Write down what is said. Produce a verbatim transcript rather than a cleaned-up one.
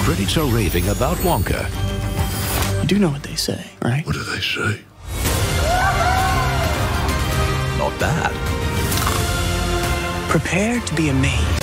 Critics are raving about Wonka. You do know what they say, right? What do they say? Not bad. Prepare to be amazed.